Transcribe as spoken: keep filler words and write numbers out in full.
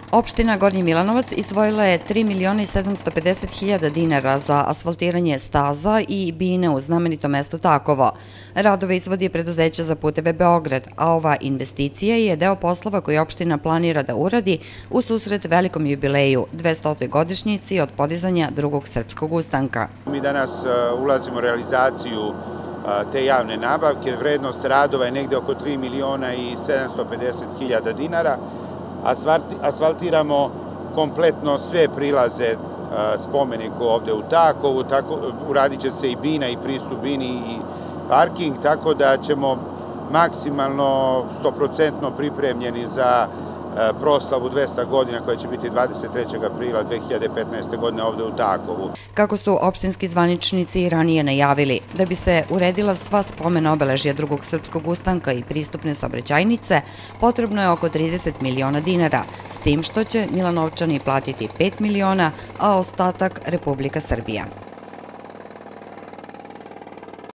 Opština Gornji Milanovac izdvojila je tri miliona i sedamsto pedeset hiljada dinara za asfaltiranje staza i bine u znamenitom mestu Takovo. Radove izvodi preduzeće za puteve Beograd, a ova investicija je deo poslova koji opština planira da uradi u susret velikom jubileju, dvestotoj godišnjici od podizanja drugog srpskog ustanka. Mi danas ulazimo u realizaciju te javne nabavke. Vrednost radova je negde oko tri miliona i sedamsto pedeset hiljada dinara. Asfaltiramo kompletno sve prilaze spomeniku ovde u Takovu, uradit će se i bina i pristup bini i parking, tako da ćemo maksimalno sto procentno pripremljeni za proslavu dvesta godina koja će biti dvadeset trećeg aprila dve hiljade petnaeste. godine ovde u Takovu. Kako su opštinski zvaničnici i ranije najavili, da bi se uredila sva spomen obeležja drugog srpskog ustanka i pristupne saobraćajnice, potrebno je oko trideset miliona dinara, s tim što će Milanovčani platiti pet miliona, a ostatak Republika Srbija.